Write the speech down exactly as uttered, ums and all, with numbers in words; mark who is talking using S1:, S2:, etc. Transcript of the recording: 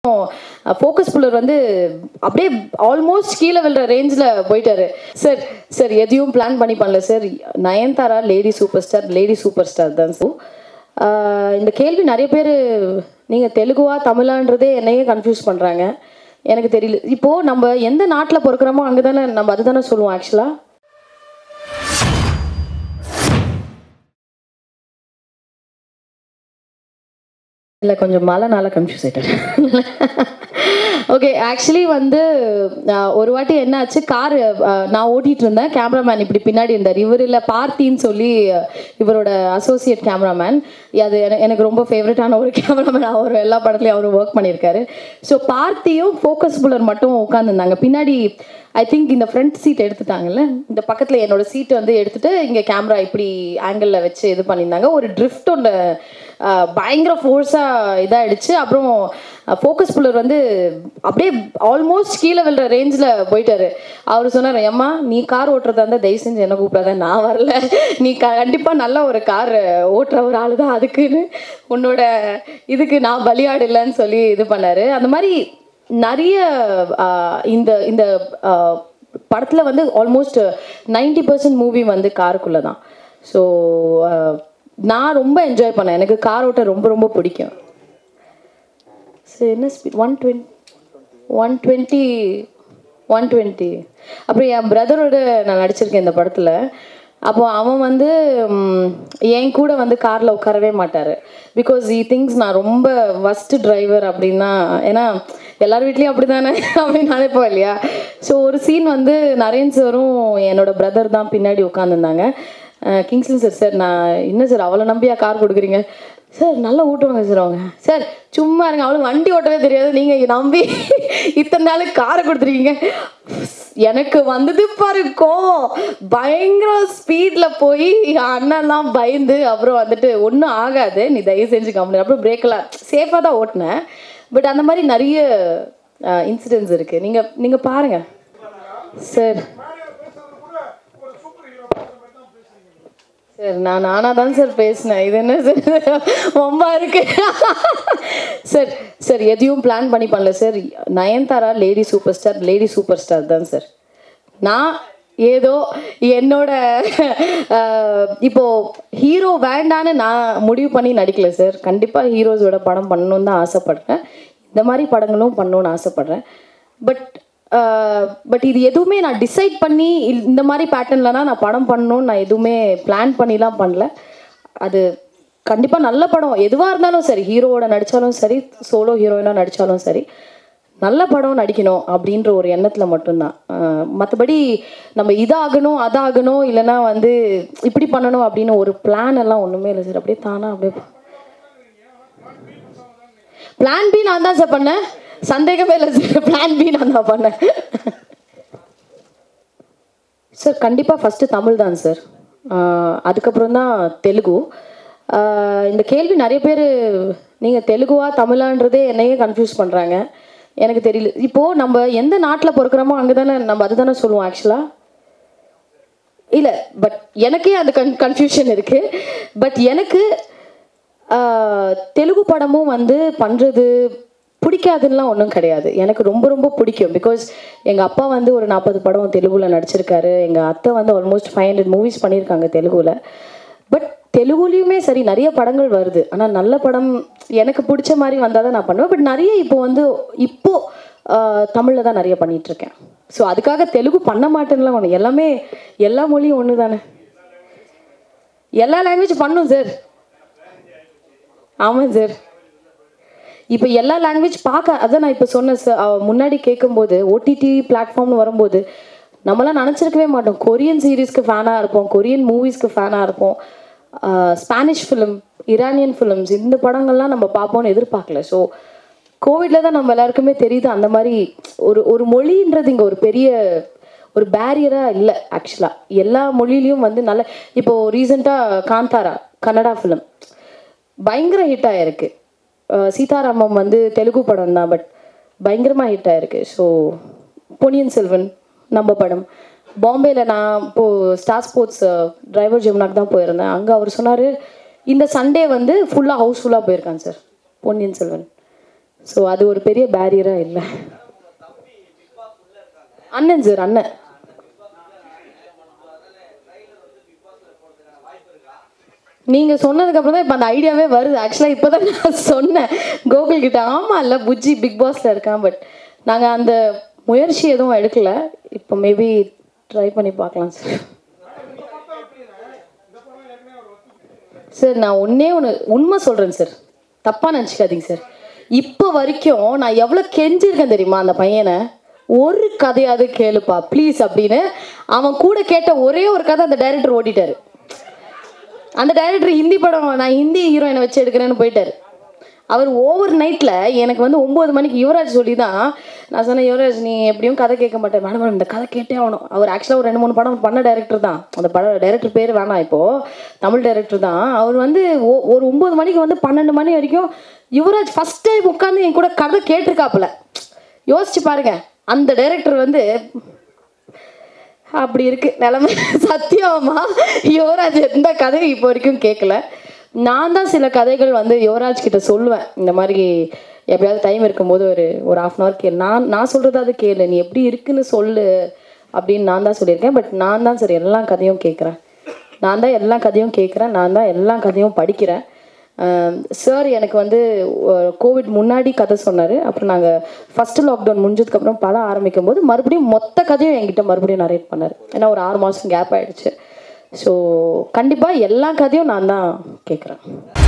S1: Focus புல்லர் வந்து அப்படியே almost கீழே விழுற ரேஞ்சில் போயிட்டாரு. சார் சார் எதையும் பிளான் பண்ணி பண்ணல sir. Nayanthara lady super star, lady super star தான். ஸோ இந்த கேள்வி நிறைய பேர் நீங்கள் தெலுங்குவா தமிழான்றதே என்னையே கன்ஃபியூஸ் பண்ணுறாங்க. எனக்கு தெரியல. இப்போது நம்ம எந்த நாட்டில் பிறக்கிறோமோ அங்கே தானே நம்ம அது தானே சொல்லுவோம் ஆக்சுவலாக. இல்லை கொஞ்சம் மழைனால கன்ஃபியூஸ் ஆகிட்டேன். ஓகே, ஆக்சுவலி வந்து ஒரு வாட்டி என்ன ஆச்சு, கார் நான் ஓட்டிகிட்டு இருந்தேன், கேமராமேன் இப்படி பின்னாடி இருந்தார். இவர் இல்லை பார்த்தின்னு சொல்லி இவரோட அசோசியேட் கேமராமேன். அது எனக்கு ரொம்ப ஃபேவரட்டான ஒரு கேமராமேன். அவர் எல்லா படத்துலையும் அவர் ஒர்க் பண்ணியிருக்காரு. ஸோ பார்த்தியும் ஃபோக்கஸ் புல்லர் மட்டும் உட்காந்துருந்தாங்க பின்னாடி. ஐ திங்க் இந்த ஃப்ரண்ட் சீட் எடுத்துட்டாங்கல்ல, இந்த பக்கத்தில் என்னோட சீட்டை வந்து எடுத்துகிட்டு இங்கே கேமரா இப்படி ஆங்கிளில் வச்சு இது பண்ணியிருந்தாங்க. ஒரு ட்ரிஃப்ட் ஒன்று பயங்கர ஃபோர்ஸாக இதாகிடுச்சு. அப்புறம் ஃபோக்கஸ் புல்லர் வந்து அப்படியே ஆல்மோஸ்ட் கீழே விழுற ரேஞ்சில் போயிட்டாரு. அவர் சொன்னார், ஏம்மா நீ கார் ஓட்டுறதா இருந்தால் தயவு செஞ்சு என்ன கூப்பிடாத, நான் வரல, நீ க கண்டிப்பாக நல்ல ஒரு கார் ஓட்டுற ஒரு ஆள் தான், அதுக்குன்னு உன்னோட இதுக்கு நான் பலியாடு இல்லைன்னு சொல்லி இது பண்ணார். அந்த மாதிரி நிறைய இந்த இந்த படத்தில் வந்து ஆல்மோஸ்ட் நைன்டி பர்சன்ட் மூவி வந்து காருக்குள்ளே தான். ஸோ நான் ரொம்ப என்ஜாய் பண்ணேன். எனக்கு கார் ஓட்ட ரொம்ப ரொம்ப பிடிக்கும். சரி, என்ன speed? One twenty one twenty one twenty அப்புறம் என் பிரதரோட நான் நடிச்சிருக்கேன் இந்த படத்தில். அப்போ அவன் வந்து என் கூட வந்து காரில் உட்காரவே மாட்டார். பிகாஸ் ஈ திங்ஸ் நான் ரொம்ப ஃபஸ்ட்டு டிரைவர் அப்படின்னா, ஏன்னா எல்லார் வீட்லேயும் அப்படி தானே அப்படின்னு நினைப்போம் இல்லையா. ஸோ ஒரு சீன் வந்து நரேன் சாரும் என்னோட பிரதர் தான் பின்னாடி உட்காந்துருந்தாங்க. கிங்ஸ்லி சார், சார் நான் என்ன சார் அவ்வளோ நம்பியா கார் கொடுக்குறீங்க சார், நல்லா ஓட்டுவாங்க சார் அவங்க. சார் சும்மா இருங்க, அவளுக்கு வண்டி ஓட்டவே தெரியாது, நீங்கள் நம்பி இத்தனை நாள் காரை கொடுத்துருக்கீங்க. எனக்கு வந்தது பாரு கோவம், பயங்கர ஸ்பீடில் போய் அண்ணன்லாம் பயந்து அப்புறம் வந்துட்டு ஒன்றும் ஆகாது நீ தயவு செஞ்சு கம்பெனி, அப்புறம் பிரேக்கெல்லாம் சேஃபாக தான் ஓட்டினேன். பட் அந்த மாதிரி நிறைய இன்சிடென்ட்ஸ் இருக்குது. நீங்கள் நீங்கள் பாருங்கள் சார். சார் நான் நானாக தான் சார் பேசினேன், இது என்ன சார் ரொம்ப இருக்கு. சார் சார் எதையும் பிளான் பண்ணி பண்ணல sir. Nayanthara lady super star, lady super star தான் சார். நான் ஏதோ என்னோட இப்போ ஹீரோ வேண்டான்னு நான் முடிவு பண்ணி நடிக்கல சார். கண்டிப்பாக ஹீரோஸோட படம் பண்ணணுன்னு தான் ஆசைப்படுறேன். இந்த மாதிரி படங்களும் பண்ணணுன்னு ஆசைப்படுறேன். பட் பட் இது எதுவுமே நான் டிசைட் பண்ணி இந்த மாதிரி பேட்டர்னில் தான் நான் படம் பண்ணணும்னு நான் எதுவுமே பிளான் பண்ணிலாம் பண்ணல. அது கண்டிப்பாக நல்ல படம் எதுவாக இருந்தாலும் சரி, ஹீரோவோட நடித்தாலும் சரி, சோலோ ஹீரோயினாக நடித்தாலும் சரி, நல்ல படம் நடிக்கணும் அப்படின்ற ஒரு எண்ணத்தில் மட்டும்தான். மற்றபடி நம்ம இதாகணும் அதாகணும் இல்லைன்னா வந்து இப்படி பண்ணணும் அப்படின்னு ஒரு பிளான் எல்லாம் ஒன்றுமே இல்லை சார். அப்படியே தானா அப்படியே பிளான் பி நான் தான் சார் பண்ணேன், சந்தேகமே இல்லை சார். பிளான் பி நான் தான் பண்ணேன் சார். கண்டிப்பாக ஃபஸ்ட்டு தமிழ் தான் சார், அதுக்கப்புறம் தான் தெலுங்கு. இந்த கேள்வி நிறைய பேர் நீங்கள் தெலுங்குவா தமிழான்றதே என்னையே கன்ஃபியூஸ் பண்ணுறாங்க. எனக்கு தெரியல. இப்போது நம்ம எந்த நாட்டில் பிறக்கிறோமோ அங்கே தானே நம்ம அது தானே சொல்லுவோம் ஆக்சுவலாக. இல்லை, பட் எனக்கே அந்த கன் கன்ஃபியூஷன் இருக்குது. பட் எனக்கு தெலுங்கு படமும் வந்து பண்ணுறது பிடிக்காதுன்னெலாம் ஒன்றும் கிடையாது. எனக்கு ரொம்ப ரொம்ப பிடிக்கும். பிகாஸ் எங்கள் அப்பா வந்து ஒரு நாற்பது படம் தெலுங்குல நடிச்சிருக்காரு. எங்கள் அத்தை வந்து ஆல்மோஸ்ட் ஃபைவ் ஹண்ட்ரட் மூவிஸ் பண்ணியிருக்காங்க தெலுங்குல. பட் தெலுங்குலேயுமே சரி நிறைய படங்கள் வருது. ஆனால் நல்ல படம் எனக்கு பிடிச்ச மாதிரி வந்தால் தான் நான் பண்ணுவேன். பட் நிறைய இப்போ வந்து இப்போது தமிழில் தான் நிறைய பண்ணிகிட்ருக்கேன். ஸோ அதுக்காக தெலுங்கு பண்ண மாட்டேன்னுலாம் ஒன்று, எல்லாமே எல்லா மொழியும் ஒன்று தானே, எல்லா லாங்குவேஜ் பண்ணும் சார். ஆமாம் சார். இப்போ எல்லா லாங்குவேஜ் பார்க்க, அதான் நான் இப்போ சொன்னேன் சார். முன்னாடி கேட்கும்போது ஓடிடி பிளாட்ஃபார்ம்னு வரும்போது நம்மளாம் நினச்சிருக்கவே மாட்டோம். கொரியன் சீரீஸ்க்கு ஃபேனாக இருப்போம், கொரியன் மூவிஸ்க்கு ஃபேனாக இருப்போம், ஸ்பானிஷ் ஃபிலிம், இரானியன் ஃபிலிம்ஸ், இந்த படங்கள்லாம் நம்ம பார்ப்போம்னு எதிர்பார்க்கல. ஸோ கோவிடில் தான் நம்ம எல்லாருக்குமே தெரியுது அந்த மாதிரி ஒரு ஒரு மொழின்றது இங்கே ஒரு பெரிய ஒரு பேரியராக இல்லை ஆக்சுவலாக. எல்லா மொழியிலையும் வந்து நல்ல, இப்போது ரீசெண்டாக காந்தாரா கன்னடா ஃபிலிம் பயங்கர ஹிட் ஆகிருக்கு. சீதாராமம் வந்து தெலுங்கு படம் தான், பட் பயங்கரமாக ஹிட் ஆகிருக்கு. ஸோ பொன்னியின் செல்வன் நம்ம படம் பாம்பேயில், நான் இப்போது ஸ்டார் ஸ்போர்ட்ஸ் டிரைவர் ஜமுனாக்கு தான் போயிருந்தேன். அங்கே அவர் சொன்னார் இந்த சண்டே வந்து ஃபுல்லாக ஹவுஸ்ஃபுல்லாக போயிருக்காங்க சார் பொன்னியின் செல்வன். ஸோ அது ஒரு பெரிய பேரியராக இல்லை. அண்ணன் சார் அண்ணன் நீங்கள் சொன்னதுக்கப்புறம் தான் இப்போ அந்த ஐடியாவே வருது. ஆக்சுவலாக இப்போ தான் நான் சொன்னேன் கோகுல் கிட்ட. ஆமாம் இல்லை புஜ்ஜி பிக் பாஸில் இருக்கான், பட் நாங்கள் அந்த முயற்சி எதுவும் எடுக்கல. இப்போ மேபி ட்ரை பண்ணி பார்க்கலாம் சார். சார் நான் ஒன்றே ஒன்று உண்மை சொல்கிறேன் சார், தப்பாக நினச்சிக்காதீங்க சார். இப்போ வரைக்கும் நான் எவ்வளோ கெஞ்சிருக்கேன் தெரியுமா அந்த பையனை, ஒரு கதையாவது கேளுப்பா ப்ளீஸ் அப்படின்னு. அவன் கூட கேட்ட ஒரே ஒரு கதை அந்த டைரக்டர் ஓட்டிட்டார். அந்த டைரக்டர் ஹிந்தி படம் நான் ஹிந்தி ஹீரோயினை வச்சு எடுக்கிறேன்னு போயிட்டார். அவர் ஓவர் நைட்டில் எனக்கு வந்து ஒம்பது மணிக்கு யுவராஜ் சொல்லி தான் நான் சொன்னேன், யுவராஜ் நீ எப்படியும் கதை கேட்க மாட்டேன் மேடம், மேடம் இந்த கதை கேட்டே ஆகணும். அவர் ஆக்சுவலாக ஒரு ரெண்டு மூணு படம் பண்ண டைரக்டர் தான், அந்த படம் டைரக்டர் பேர் வேணாம் இப்போது, தமிழ் டைரக்டர் தான். அவர் வந்து ஒரு ஒம்பது மணிக்கு வந்து பன்னெண்டு மணி வரைக்கும் யுவராஜ் ஃபஸ்ட் டைம் உட்காந்து என் கூட கதை கேட்டிருக்காப்புல. யோசிச்சு பாருங்க, அந்த டைரக்டர் வந்து அப்படி இருக்கு நிலைமை. சத்தியமா யுவராஜ் எந்த கதையும் இப்போ வரைக்கும் கேட்கல. நான் தான் சில கதைகள் வந்து யுவராஜ் கிட்ட சொல்லுவேன், இந்த மாதிரி எப்படியாவது டைம் இருக்கும்போது ஒரு ஒரு ஹாஃப் அன் ஹவர் கேளு, நான் நான் சொல்கிறதாவது கேளு, நீ எப்படி இருக்குன்னு சொல்லு அப்படின்னு நான் தான் சொல்லியிருக்கேன். பட் நான் தான் சார் எல்லா கதையும் கேட்குறேன், நான் தான் எல்லா கதையும் கேட்குறேன், நான் தான் எல்லா கதையும் படிக்கிறேன். சார் எனக்கு வந்து கோவிட் முன்னாடி கதை சொன்னார். அப்புறம் நாங்கள் ஃபஸ்ட்டு லாக்டவுன் முடிஞ்சதுக்கப்புறம் படம் ஆரம்பிக்கும் போது மறுபடியும் மொத்த கதையும் என்கிட்ட மறுபடியும் நரேட் பண்ணார். ஏன்னா ஒரு ஆறு மாதம் கேப் ஆகிடுச்சு. ஸோ கண்டிப்பாக எல்லா கதையும் நான் தான் கேட்குறேன்.